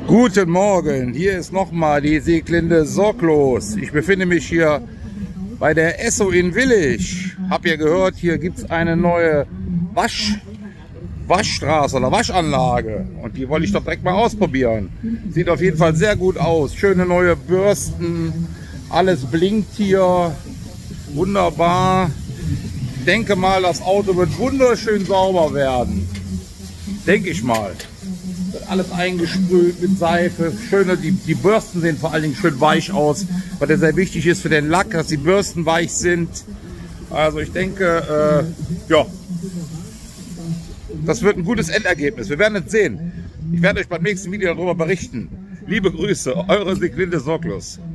Guten Morgen, hier ist nochmal die Sieglinde Sorglos. Ich befinde mich hier bei der Esso in Willich. Hab ja gehört, hier gibt es eine neue Waschstraße oder Waschanlage. Und die wollte ich doch direkt mal ausprobieren. Sieht auf jeden Fall sehr gut aus. Schöne neue Bürsten, alles blinkt hier. Wunderbar. Ich denke mal, das Auto wird wunderschön sauber werden. Denke ich mal. Wird alles eingesprüht mit Seife. Schöne, die Bürsten sehen vor allen Dingen schön weich aus, was ja sehr wichtig ist für den Lack, dass die Bürsten weich sind. Also ich denke, ja, das wird ein gutes Endergebnis. Wir werden es sehen. Ich werde euch beim nächsten Video darüber berichten. Liebe Grüße, eure Sieglinde Sorglos.